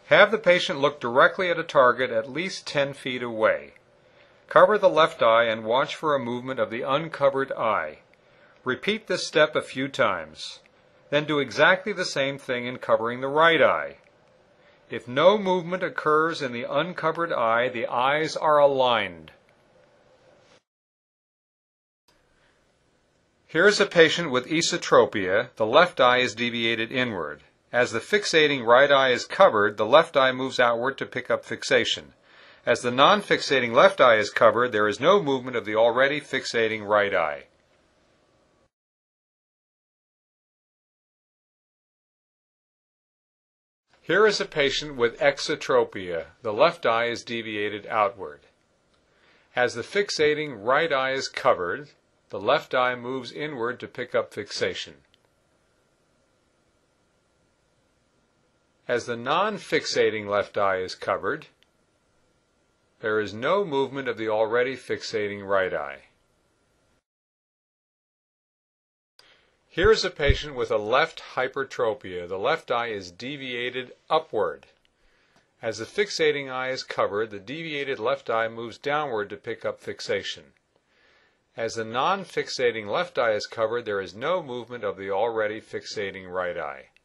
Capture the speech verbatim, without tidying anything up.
Have the patient look directly at a target at least ten feet away. Cover the left eye and watch for a movement of the uncovered eye. Repeat this step a few times. Then do exactly the same thing in covering the right eye. If no movement occurs in the uncovered eye, the eyes are aligned. Here is a patient with esotropia. The left eye is deviated inward. As the fixating right eye is covered, the left eye moves outward to pick up fixation. As the non-fixating left eye is covered, there is no movement of the already fixating right eye. Here is a patient with exotropia. The left eye is deviated outward. As the fixating right eye is covered, the left eye moves inward to pick up fixation. As the non-fixating left eye is covered, there is no movement of the already fixating right eye. Here is a patient with a left hypertropia. The left eye is deviated upward. As the fixating eye is covered, the deviated left eye moves downward to pick up fixation. As the non-fixating left eye is covered, there is no movement of the already fixating right eye.